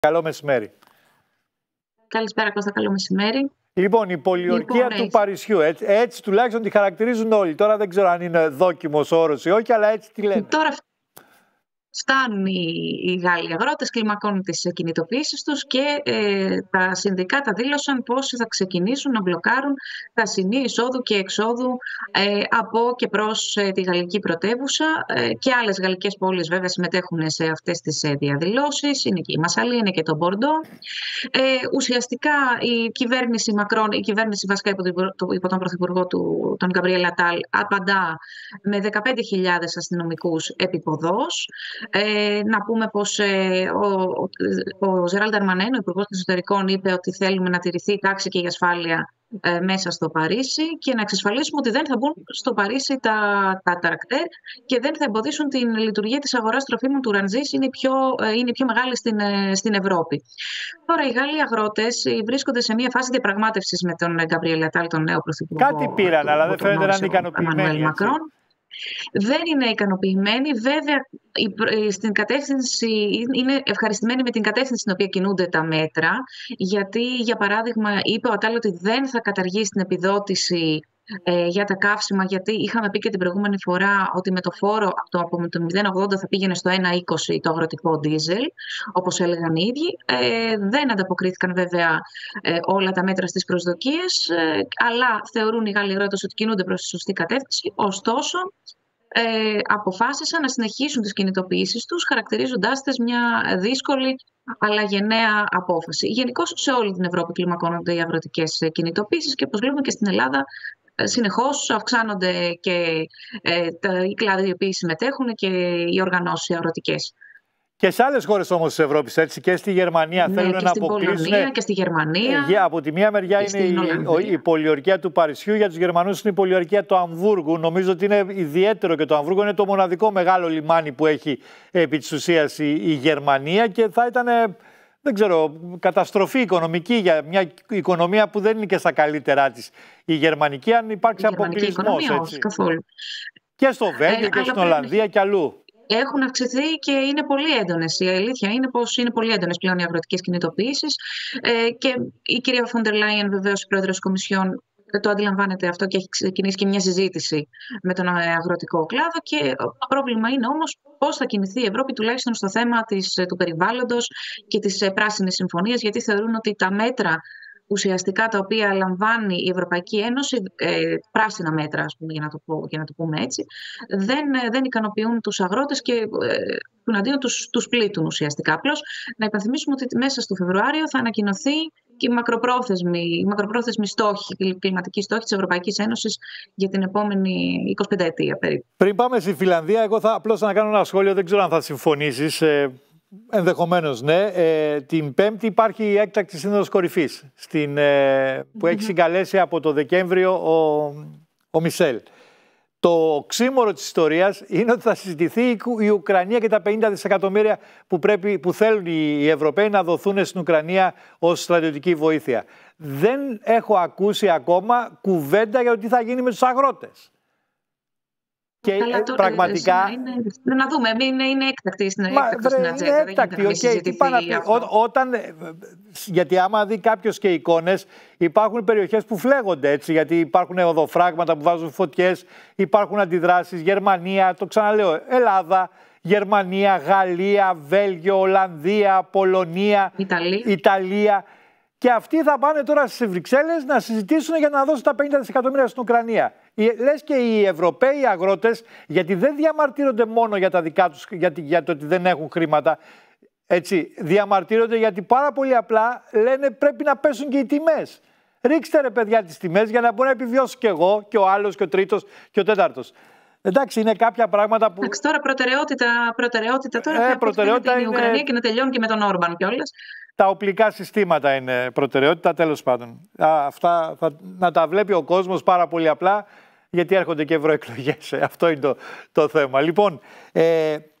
Καλό μεσημέρι. Καλησπέρα Κώστα, καλό μεσημέρι. Λοιπόν, η πολιορκία του Παρισιού, έτσι τουλάχιστον τη χαρακτηρίζουν όλοι. Τώρα δεν ξέρω αν είναι δόκιμος όρος ή όχι, αλλά έτσι τη λένε. Τώρα φτάνουν οι Γάλλοι αγρότες, κλιμακώνουν τις κινητοποιήσεις τους και τα συνδικάτα δήλωσαν πώς θα ξεκινήσουν να μπλοκάρουν τα σημεία εισόδου και εξόδου από και προς τη γαλλική πρωτεύουσα και άλλες γαλλικές πόλεις βέβαια συμμετέχουν σε αυτές τις διαδηλώσεις. Είναι και η Μασσαλή, είναι και το Μπορντό. Ουσιαστικά η κυβέρνηση Μακρόν, η κυβέρνηση βασικά υπό τον πρωθυπουργό τον Γκαμπριέλ Ατάλ, απαντά με 15.000 αστυνομικούς επίποδος. Να πούμε πως ο Ζεράλ Νταρμανέν, ο Υπουργός των Εσωτερικών, είπε ότι θέλουμε να τηρηθεί η τάξη και η ασφάλεια μέσα στο Παρίσι και να εξασφαλίσουμε ότι δεν θα μπουν στο Παρίσι τα τρακτέρ και δεν θα εμποδίσουν την λειτουργία της αγοράς τροφίμων του Ραντζής, είναι η πιο μεγάλη στην Ευρώπη. Τώρα οι Γάλλοι αγρότες βρίσκονται σε μια φάση διαπραγμάτευσης με τον Γκαμπριέλ Ατάλ, τον νέο πρωθυπουργό. Κάτι πήραν, αλλά δεν φαίνεται να είναι ικανοποιημένοι. Δεν είναι ικανοποιημένοι. Βέβαια, είναι ευχαριστημένοι με την κατεύθυνση στην οποία κινούνται τα μέτρα. Γιατί, για παράδειγμα, είπε ο Ατάλ ότι δεν θα καταργήσει την επιδότηση για τα καύσιμα, γιατί είχαμε πει και την προηγούμενη φορά ότι με το φόρο από το 0,80 θα πήγαινε στο 1,20 το αγροτικό ντίζελ, όπως έλεγαν οι ίδιοι. Δεν ανταποκρίθηκαν βέβαια όλα τα μέτρα στις προσδοκίες, αλλά θεωρούν οι Γάλλοι αγρότες ότι κινούνται προς τη σωστή κατεύθυνση. Ωστόσο, αποφάσισαν να συνεχίσουν τις κινητοποιήσεις τους, χαρακτηρίζοντάς τις μια δύσκολη αλλά γενναία απόφαση. Γενικώς σε όλη την Ευρώπη κλιμακώνονται οι αγροτικές κινητοποιήσεις και όπως βλέπουμε και στην Ελλάδα συνεχώς αυξάνονται και οι κλάδοι οι οποίοι συμμετέχουν και οι οργανώσεις αγροτικές. Και σε άλλες χώρες όμως της Ευρώπης, έτσι, και στη Γερμανία θέλουν να αποκλείσουν. Πολωνία και στη Γερμανία. Από τη μία μεριά είναι η πολιορκία του Παρισιού, για τους Γερμανούς είναι η πολιορκία του Αμβούργου. Νομίζω ότι είναι ιδιαίτερο και το Αμβούργο είναι το μοναδικό μεγάλο λιμάνι που έχει επί της ουσίας η Γερμανία και θα ήταν, δεν ξέρω, καταστροφή οικονομική για μια οικονομία που δεν είναι και στα καλύτερά της η γερμανική, αν υπάρξει αποκλεισμός. Όχι, καθόλου. Και στο Βέλγιο και στην Ολλανδία και αλλού. Έχουν αυξηθεί και είναι πολύ έντονες. Η αλήθεια είναι πως είναι πολύ έντονες πλέον οι αγροτικές κινητοποιήσεις. Και η κυρία Φοντερ Λάιεν, βεβαίως, η πρόεδρος της Κομισιόν, το αντιλαμβάνεται αυτό και έχει ξεκινήσει και μια συζήτηση με τον αγροτικό κλάδο. Και το πρόβλημα είναι όμως πώς θα κινηθεί η Ευρώπη, τουλάχιστον στο θέμα του περιβάλλοντος και της πράσινης συμφωνίας, γιατί θεωρούν ότι τα μέτρα ουσιαστικά τα οποία λαμβάνει η Ευρωπαϊκή Ένωση, πράσινα μέτρα, ας πούμε, για να το πούμε έτσι, δεν ικανοποιούν τους αγρότες και τουναντίον τους πλήττουν ουσιαστικά. Απλώς να υπενθυμίσουμε ότι μέσα στο Φεβρουάριο θα ανακοινωθεί και η μακροπρόθεσμη στόχη, η κλιματική στόχη της Ευρωπαϊκής Ένωσης για την επόμενη 25 ετία περίπου. Πριν πάμε στη Φιλανδία, εγώ θα απλώς να κάνω ένα σχόλιο, δεν ξέρω αν θα συμφωνήσεις. Ενδεχομένως, ναι. Την Πέμπτη υπάρχει η έκτακτη σύνοδος κορυφής που έχει συγκαλέσει από το Δεκέμβριο ο Μισελ. Το οξύμορο της ιστορίας είναι ότι θα συζητηθεί η Ουκρανία και τα 50 δισεκατομμύρια που θέλουν οι Ευρωπαίοι να δοθούν στην Ουκρανία ως στρατιωτική βοήθεια. Δεν έχω ακούσει ακόμα κουβέντα για το τι θα γίνει με τους αγρότες. Και πραγματικά. Να δούμε, είναι έκτακτη στην ατζέντα. Είναι έκτακτη, γιατί άμα δει κάποιος και εικόνες, υπάρχουν περιοχές που φλέγονται έτσι, γιατί υπάρχουν οδοφράγματα που βάζουν φωτιές, υπάρχουν αντιδράσεις. Γερμανία, το ξαναλέω, Ελλάδα, Γερμανία, Γαλλία, Βέλγιο, Ολλανδία, Πολωνία, Ιταλία. Και αυτοί θα πάνε τώρα στις Βρυξέλλες να συζητήσουν για να δώσουν τα 50 δισεκατομμύρια στην Ουκρανία. Λες και οι Ευρωπαίοι αγρότες, γιατί δεν διαμαρτύρονται μόνο για τα δικά τους, για το ότι δεν έχουν χρήματα, έτσι, διαμαρτύρονται γιατί πάρα πολύ απλά λένε πρέπει να πέσουν και οι τιμές. Ρίξτε ρε παιδιά τις τιμές για να μπορώ να επιβιώσω κι εγώ και ο άλλος και ο τρίτος και ο τέταρτος. Εντάξει, είναι κάποια πράγματα που. Εντάξει, τώρα προτεραιότητα τώρα προτεραιότητα είναι η Ουκρανία και να τελειώνει και με τον Όρμπαν κιόλας. Τα οπλικά συστήματα είναι προτεραιότητα, τέλος πάντων. Αυτά να τα βλέπει ο κόσμος πάρα πολύ απλά, γιατί έρχονται και ευρωεκλογές. Αυτό είναι το θέμα. Λοιπόν,